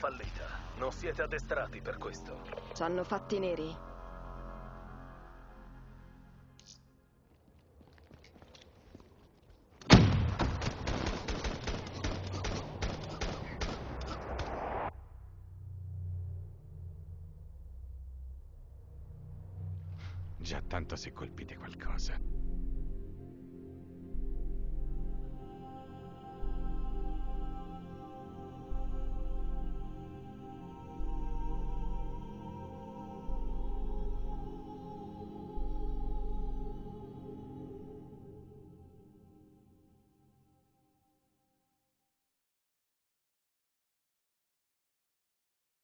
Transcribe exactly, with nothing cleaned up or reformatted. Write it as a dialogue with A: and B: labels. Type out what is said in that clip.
A: fallita. Non siete addestrati per questo.
B: Ci hanno fatti neri?
C: Già tanto se colpite qualcosa.